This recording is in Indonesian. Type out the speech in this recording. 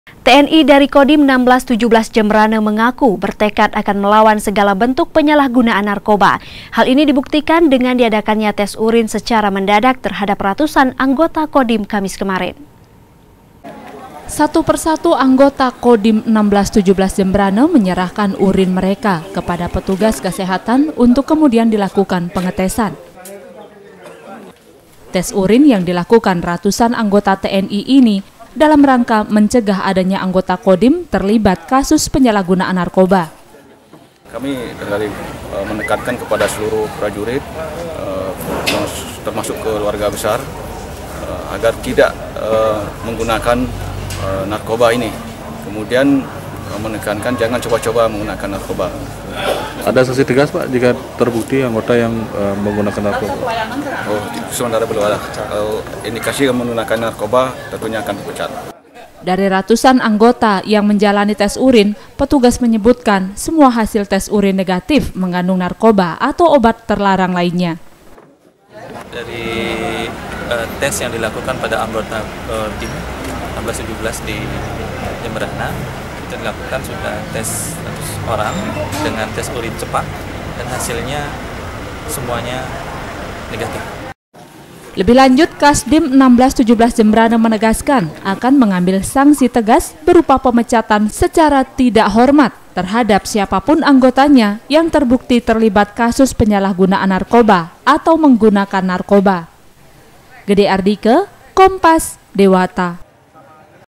TNI dari Kodim 1617 Jembrana mengaku bertekad akan melawan segala bentuk penyalahgunaan narkoba. Hal ini dibuktikan dengan diadakannya tes urin secara mendadak terhadap ratusan anggota Kodim Kamis kemarin. Satu persatu anggota Kodim 1617 Jembrana menyerahkan urin mereka kepada petugas kesehatan untuk kemudian dilakukan pengetesan. Tes urin yang dilakukan ratusan anggota TNI ini dalam rangka mencegah adanya anggota Kodim terlibat kasus penyalahgunaan narkoba. Kami dari menekankan kepada seluruh prajurit, termasuk keluarga besar, agar tidak menggunakan narkoba ini. Kemudian menekankan jangan coba-coba menggunakan narkoba. Ada sanksi tegas, Pak, jika terbukti anggota yang menggunakan narkoba? Oh, sementara belum ada. Kalau indikasi menggunakan narkoba, tentunya akan dipecat. Dari ratusan anggota yang menjalani tes urin, petugas menyebutkan semua hasil tes urin negatif mengandung narkoba atau obat terlarang lainnya. Dari tes yang dilakukan pada anggota tim 1617 di Jembrana, itu dilakukan sudah tes 100 orang dengan tes urin cepat dan hasilnya semuanya negatif. Lebih lanjut, Kasdim 1617 Jembrana menegaskan akan mengambil sanksi tegas berupa pemecatan secara tidak hormat terhadap siapapun anggotanya yang terbukti terlibat kasus penyalahgunaan narkoba atau menggunakan narkoba. Gede Ardike, Kompas, Dewata.